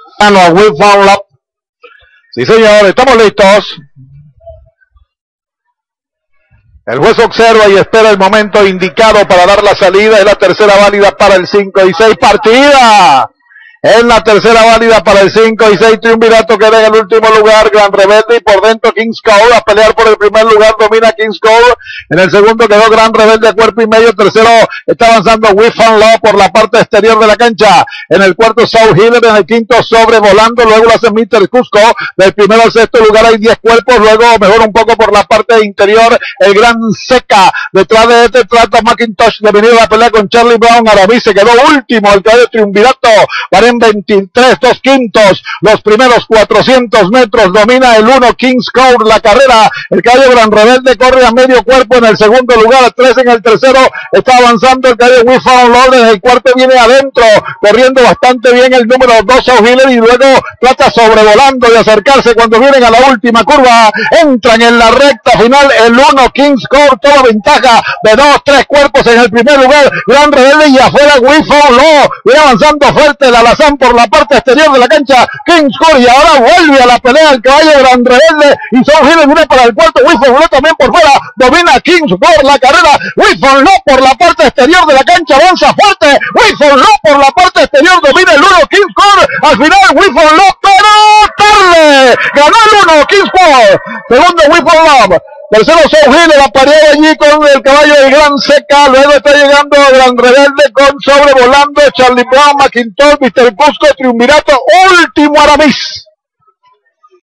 A We Found Love. Sí, señor, estamos listos. El juez observa y espera el momento indicado para dar la salida. Es la tercera válida para el 5 y 6. ¡Partida! Es la tercera válida para el 5 y 6. Triunvirato queda en el último lugar. Gran Rebelde y por dentro Kings Code a pelear por el primer lugar. Domina Kings Code. En el segundo quedó Gran Rebelde a cuerpo y medio. Tercero está avanzando We Found Love por la parte exterior de la cancha. En el cuarto South Healer. En el quinto sobrevolando. Luego lo hace Mr. Cusco. Del primero al sexto lugar hay 10 cuerpos. Luego mejora un poco por la parte interior el Gran Seca. Detrás de este trata Macintosh de venir a la pelea con Charlie Brown. Aramis se quedó último. El caballo Triunvirato. En 23, 2 quintos, los primeros 400 metros, domina el 1 Kings Code la carrera, el caballo Gran Rebelde corre a medio cuerpo en el segundo lugar, a 3 en el tercero, está avanzando el caballo We Found Love, en el cuarto viene adentro, corriendo bastante bien el número 2 South Healer y luego trata sobrevolando de acercarse cuando vienen a la última curva, entran en la recta final, el 1 Kings Code, toda ventaja de 2, 3 cuerpos en el primer lugar, Gran Rebelde y afuera We Found Love, viene avanzando fuerte la por la parte exterior de la cancha, Kings Code y ahora vuelve a la pelea el caballo Gran Rebelde y South Healer viene para el cuarto, We Found Love también por fuera, domina Kings Code la carrera, We Found Love por la parte exterior de la cancha, avanza fuerte, We Found Love por la parte exterior, domina el 1 Kings Code, al final We Found Love, pero tarde, ganó el 1 Kings Code, segundo We Found Love. Tercero South Healer apareó allí con el caballo de Gran Seca, luego está llegando Gran Rebelde con sobrevolando Charlie Brown, Macintosh, Mr. Cusco, Triunvirato, último Aramis.